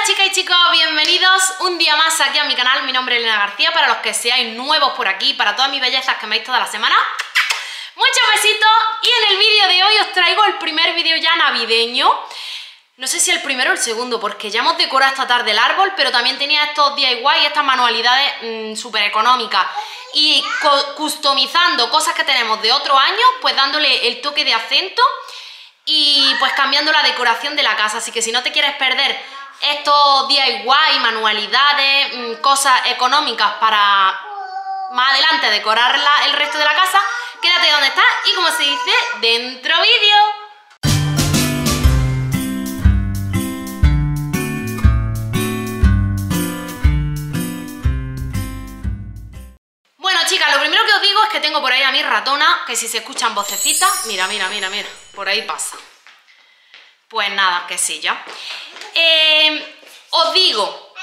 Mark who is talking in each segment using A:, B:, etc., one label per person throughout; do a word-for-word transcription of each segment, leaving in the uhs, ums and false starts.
A: Hola chicas y chicos, bienvenidos un día más aquí a mi canal. Mi nombre es Elena García, para los que seáis nuevos por aquí, para todas mis bellezas que me veis toda la semana, muchos besitos. Y en el vídeo de hoy os traigo el primer vídeo ya navideño. No sé si el primero o el segundo, porque ya hemos decorado esta tarde el árbol, pero también tenía estos D I Y y estas manualidades mmm, súper económicas. Y customizando cosas que tenemos de otro año, pues dándole el toque de acento y pues cambiando la decoración de la casa. Así que si no te quieres perder estos D I Y, manualidades, mmm, cosas económicas para más adelante decorar la, el resto de la casa, quédate donde estás y, como se dice, dentro vídeo. Chicas, lo primero que os digo es que tengo por ahí a mi ratona, que si se escuchan vocecitas, mira, mira, mira, mira, por ahí pasa. Pues nada, que sí, ya. Eh, os digo,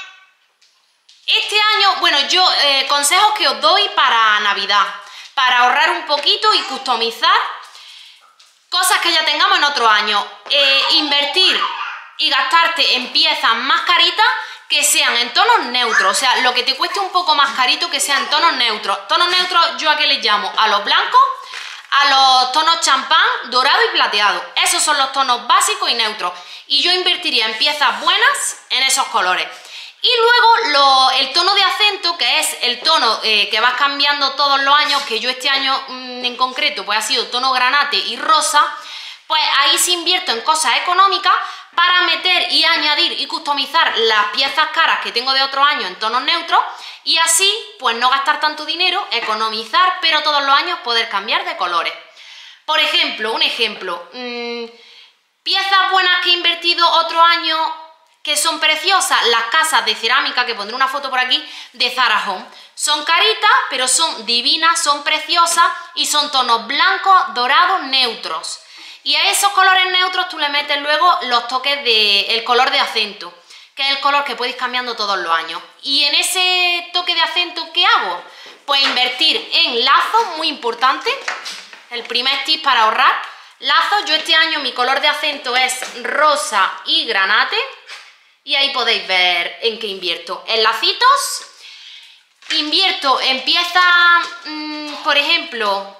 A: este año, bueno, yo, eh, consejos que os doy para Navidad, para ahorrar un poquito y customizar cosas que ya tengamos en otro año. Eh, invertir y gastarte en piezas más caritas, que sean en tonos neutros, o sea, lo que te cueste un poco más carito, que sean tonos neutros. Tonos neutros, ¿yo a qué les llamo? A los blancos, a los tonos champán, dorado y plateado. Esos son los tonos básicos y neutros. Y yo invertiría en piezas buenas en esos colores. Y luego lo, el tono de acento, que es el tono eh, que vas cambiando todos los años, que yo este año mmm, en concreto pues ha sido tono granate y rosa, pues ahí sí invierto en cosas económicas para meter y añadir y customizar las piezas caras que tengo de otro año en tonos neutros, y así pues no gastar tanto dinero, economizar, pero todos los años poder cambiar de colores. Por ejemplo, un ejemplo, mmm, piezas buenas que he invertido otro año que son preciosas, las casas de cerámica, que pondré una foto por aquí, de Zara Home. Son caritas, pero son divinas, son preciosas y son tonos blancos, dorados, neutros. Y a esos colores neutros tú le metes luego los toques del color de acento, que es el color que puedes ir cambiando todos los años. Y en ese toque de acento, ¿qué hago? Pues invertir en lazos, muy importante. El primer tip para ahorrar, lazos. Yo este año mi color de acento es rosa y granate, y ahí podéis ver en qué invierto. En lacitos, invierto en piezas, mmm, por ejemplo,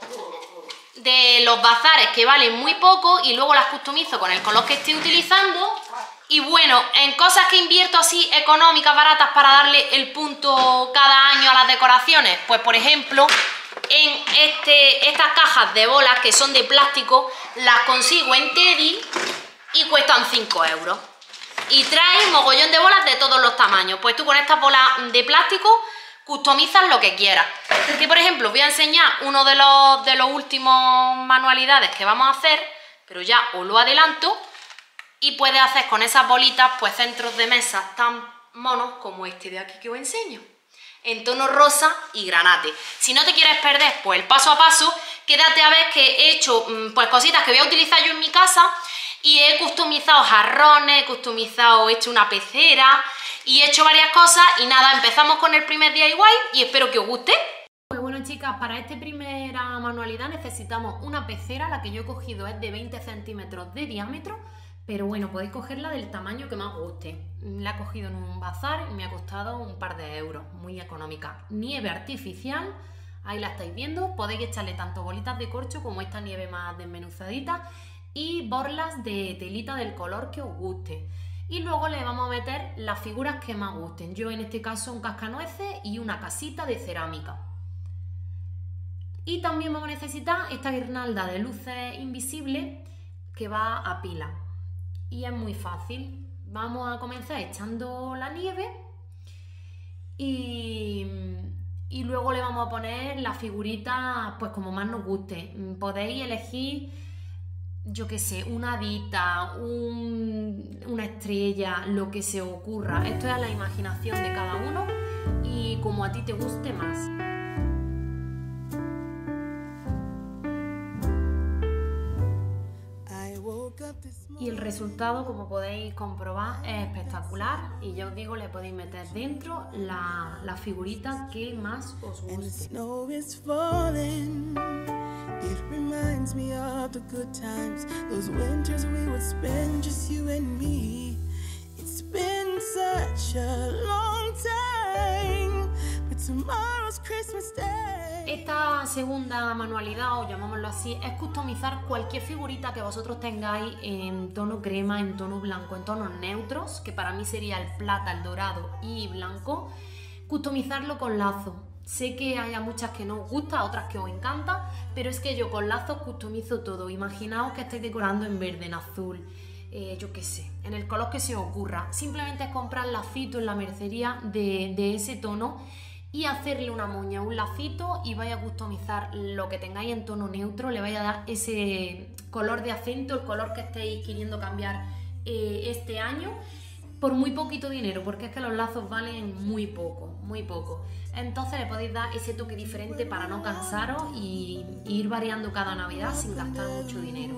A: de los bazares, que valen muy poco, y luego las customizo con el color que estoy utilizando. Y bueno, en cosas que invierto así económicas, baratas, para darle el punto cada año a las decoraciones, pues por ejemplo en este, estas cajas de bolas que son de plástico, las consigo en Teddy y cuestan cinco euros y traen mogollón de bolas de todos los tamaños. Pues tú con estas bolas de plástico customizas lo que quieras. Porque, por ejemplo, os voy a enseñar uno de los, de los últimos manualidades que vamos a hacer, pero ya os lo adelanto, y puedes hacer con esas bolitas pues centros de mesa tan monos como este de aquí que os enseño, en tono rosa y granate. Si no te quieres perder pues el paso a paso, quédate a ver que he hecho pues cositas que voy a utilizar yo en mi casa, y he customizado jarrones, he customizado, he hecho una pecera y he hecho varias cosas. Y nada, empezamos con el primer D I Y y espero que os guste. Pues bueno, chicas, para esta primera manualidad necesitamos una pecera. La que yo he cogido es de veinte centímetros de diámetro, pero bueno, podéis cogerla del tamaño que más guste. La he cogido en un bazar y me ha costado un par de euros, muy económica. Nieve artificial, ahí la estáis viendo. Podéis echarle tanto bolitas de corcho como esta nieve más desmenuzadita, y borlas de telita del color que os guste. Y luego le vamos a meter las figuras que más gusten. Yo en este caso un cascanueces y una casita de cerámica. Y también vamos a necesitar esta guirnalda de luces invisibles que va a pila. Y es muy fácil. Vamos a comenzar echando la nieve y, y luego le vamos a poner las figuritas pues como más nos guste. Podéis elegir, yo qué sé, una hadita, un, una estrella, lo que se os ocurra. Esto es a la imaginación de cada uno y como a ti te guste más. Y el resultado, como podéis comprobar, es espectacular, y ya os digo, le podéis meter dentro la, la figurita que más os guste. It reminds me of the good times, those winters we would spend just you and me. It's been so Esta segunda manualidad, o llamámoslo así, es customizar cualquier figurita que vosotros tengáis en tono crema, en tono blanco, en tonos neutros, que para mí sería el plata, el dorado y blanco, customizarlo con lazo. Sé que hay a muchas que no os gusta, otras que os encanta, pero es que yo con lazos customizo todo. Imaginaos que estáis decorando en verde, en azul, eh, yo qué sé, en el color que se os ocurra. Simplemente es comprar lacito en la mercería de, de ese tono y hacerle una moña, un lacito, y vais a customizar lo que tengáis en tono neutro, le vais a dar ese color de acento, el color que estéis queriendo cambiar eh, este año, por muy poquito dinero, porque es que los lazos valen muy poco, muy poco. Entonces le podéis dar ese toque diferente para no cansaros y, y ir variando cada Navidad sin gastar mucho dinero.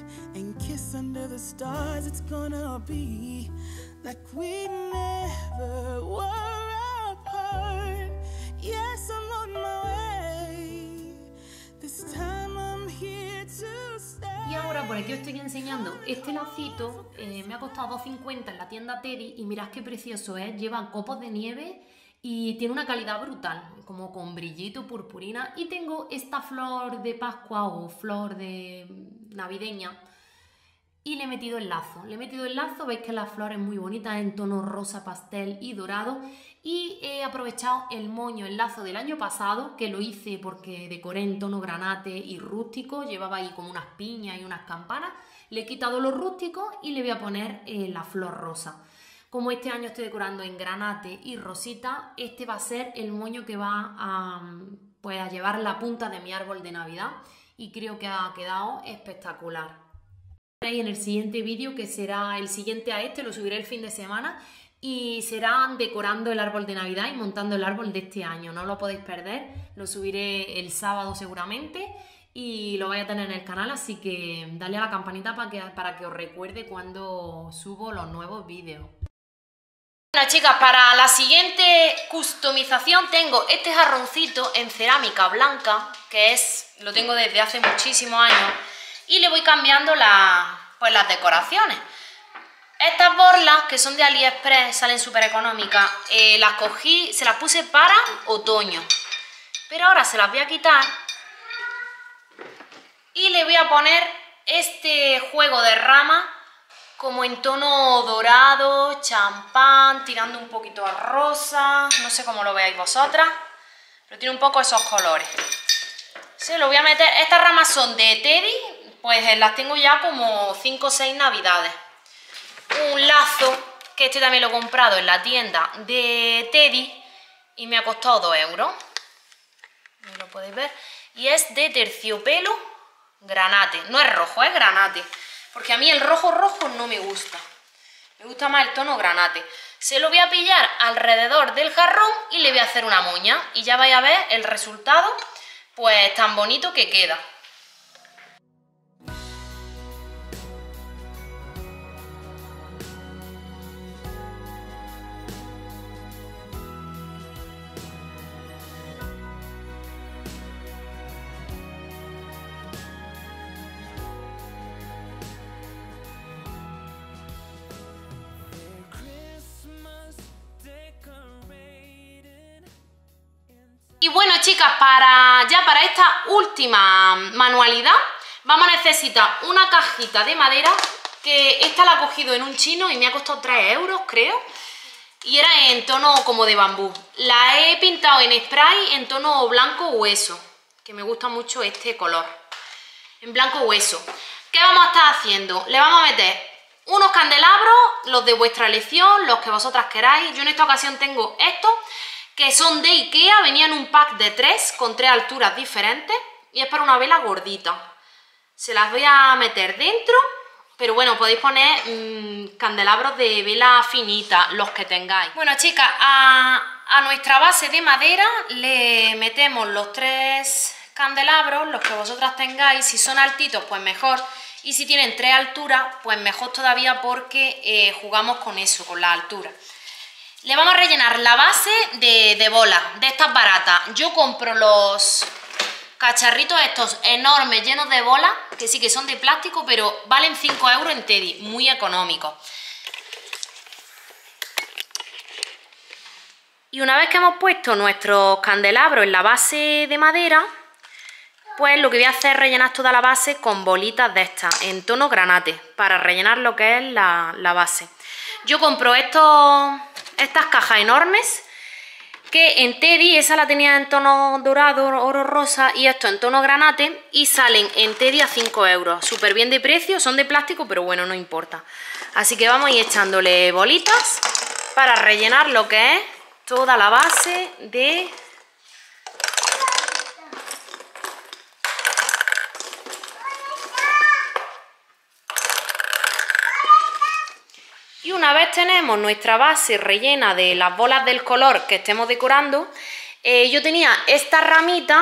A: Y ahora por aquí os estoy enseñando este lacito, eh, me ha costado dos cincuenta en la tienda Teddy y mirad qué precioso es, lleva copos de nieve y tiene una calidad brutal, como con brillito, purpurina, y tengo esta flor de Pascua o flor de navideña y le he metido el lazo, le he metido el lazo, veis que la flor es muy bonita en tono rosa pastel y dorado, y he aprovechado el moño, el lazo del año pasado, que lo hice porque decoré en tono granate y rústico, llevaba ahí como unas piñas y unas campanas, le he quitado lo rústico y le voy a poner eh, la flor rosa. Como este año estoy decorando en granate y rosita, este va a ser el moño que va a, pues, a llevar la punta de mi árbol de Navidad y creo que ha quedado espectacular. En el siguiente vídeo, que será el siguiente a este, lo subiré el fin de semana y será decorando el árbol de Navidad y montando el árbol de este año. No lo podéis perder, lo subiré el sábado seguramente y lo vais a tener en el canal, así que dale a la campanita para que, para que os recuerde cuando subo los nuevos vídeos. Bueno, chicas, para la siguiente customización tengo este jarroncito en cerámica blanca, que es, lo tengo desde hace muchísimos años, y le voy cambiando la, pues las decoraciones. Estas borlas, que son de AliExpress, salen súper económicas, eh, las cogí, se las puse para otoño, pero ahora se las voy a quitar y le voy a poner este juego de ramas como en tono dorado, champán, tirando un poquito a rosa, no sé cómo lo veáis vosotras, pero tiene un poco esos colores. Se lo voy a meter, estas ramas son de Teddy, pues las tengo ya como cinco o seis navidades. Un lazo, que este también lo he comprado en la tienda de Teddy y me ha costado dos euros, no lo podéis ver, y es de terciopelo granate, no es rojo, es granate. Porque a mí el rojo rojo no me gusta. Me gusta más el tono granate. Se lo voy a pillar alrededor del jarrón y le voy a hacer una moña. Y ya vais a ver el resultado, pues tan bonito que queda. Y bueno, chicas, para ya para esta última manualidad vamos a necesitar una cajita de madera, que esta la he cogido en un chino y me ha costado tres euros, creo, y era en tono como de bambú. La he pintado en spray en tono blanco hueso, que me gusta mucho este color, en blanco hueso. ¿Qué vamos a estar haciendo? Le vamos a meter unos candelabros, los de vuestra elección, los que vosotras queráis. Yo en esta ocasión tengo estos, que son de Ikea, venían un pack de tres, con tres alturas diferentes, y es para una vela gordita. Se las voy a meter dentro, pero bueno, podéis poner mmm, candelabros de vela finita, los que tengáis. Bueno, chicas, a, a nuestra base de madera le metemos los tres candelabros, los que vosotras tengáis. Si son altitos, pues mejor, y si tienen tres alturas, pues mejor todavía, porque eh, jugamos con eso, con la altura. Le vamos a rellenar la base de, de bolas, de estas baratas. Yo compro los cacharritos estos enormes, llenos de bolas, que sí que son de plástico, pero valen cinco euros en Teddy, muy económicos. Y una vez que hemos puesto nuestros candelabros en la base de madera, pues lo que voy a hacer es rellenar toda la base con bolitas de estas, en tono granate, para rellenar lo que es la, la base. Yo compro estos, estas cajas enormes, que en Teddy, esa la tenía en tono dorado, oro rosa, y esto en tono granate, y salen en Teddy a cinco euros. Súper bien de precio, son de plástico, pero bueno, no importa. Así que vamos a ir echándole bolitas para rellenar lo que es toda la base de... Y una vez tenemos nuestra base rellena de las bolas del color que estemos decorando, eh, yo tenía esta ramita,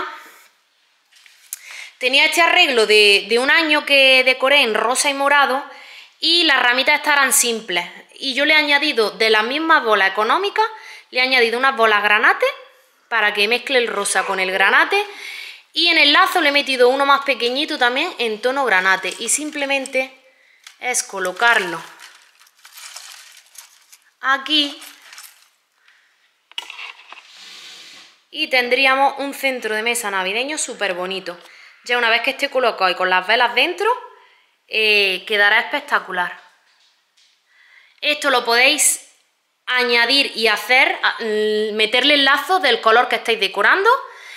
A: tenía este arreglo de, de un año que decoré en rosa y morado, y las ramitas estas eran simples. Y yo le he añadido de las mismas bolas económicas, le he añadido unas bolas granate para que mezcle el rosa con el granate, y en el lazo le he metido uno más pequeñito también en tono granate, y simplemente es colocarlo aquí y tendríamos un centro de mesa navideño súper bonito. Ya una vez que esté colocado y con las velas dentro, eh, quedará espectacular. Esto lo podéis añadir y hacer, meterle el lazo del color que estáis decorando,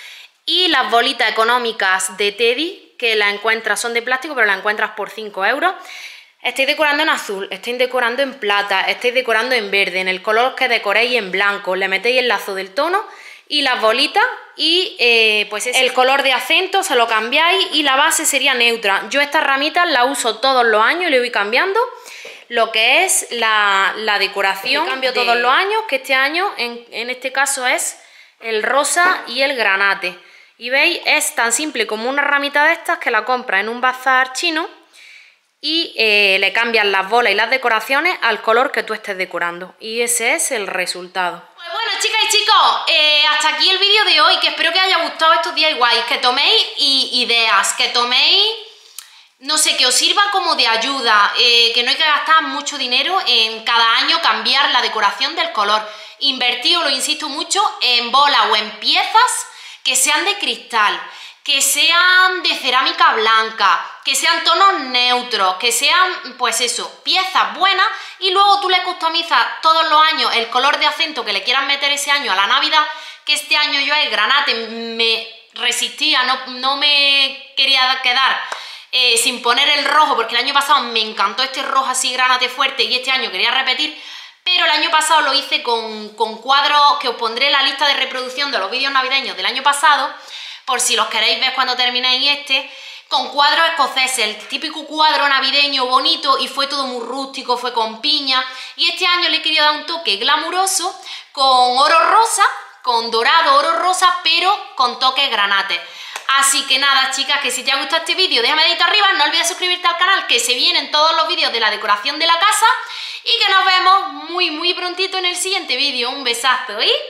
A: y las bolitas económicas de Teddy, que las encuentras, son de plástico, pero las encuentras por cinco euros. Estáis decorando en azul, estáis decorando en plata, estáis decorando en verde, en el color que decoréis, en blanco, le metéis el lazo del tono y las bolitas, y eh, pues ese el color de acento se lo cambiáis y la base sería neutra. Yo estas ramitas las uso todos los años y le voy cambiando lo que es la, la decoración. Le cambio de... todos los años, que este año en, en este caso es el rosa y el granate. Y veis, es tan simple como una ramita de estas que la compras en un bazar chino, y eh, le cambian las bolas y las decoraciones al color que tú estés decorando, y ese es el resultado. Pues bueno, chicas y chicos, eh, hasta aquí el vídeo de hoy, que espero que os haya gustado estos D I Ys, que toméis y, ideas, que toméis, no sé, que os sirva como de ayuda, eh, que no hay que gastar mucho dinero en cada año cambiar la decoración del color. Invertir, lo insisto mucho, en bolas o en piezas que sean de cristal, que sean de cerámica blanca, que sean tonos neutros, que sean, pues eso, piezas buenas, y luego tú le customizas todos los años el color de acento que le quieras meter ese año a la Navidad, que este año yo el granate me resistía, no, no me quería quedar eh, sin poner el rojo, porque el año pasado me encantó este rojo así granate fuerte y este año quería repetir, pero el año pasado lo hice con, con cuadros que os pondré en la lista de reproducción de los vídeos navideños del año pasado, por si los queréis ver cuando terminéis este, con cuadros escoceses, el típico cuadro navideño bonito, y fue todo muy rústico, fue con piña, y este año le he querido dar un toque glamuroso con oro rosa, con dorado, oro rosa, pero con toques granate. Así que nada, chicas, que si te ha gustado este vídeo, déjame dedito arriba, no olvides suscribirte al canal, que se vienen todos los vídeos de la decoración de la casa, y que nos vemos muy muy prontito en el siguiente vídeo. Un besazo y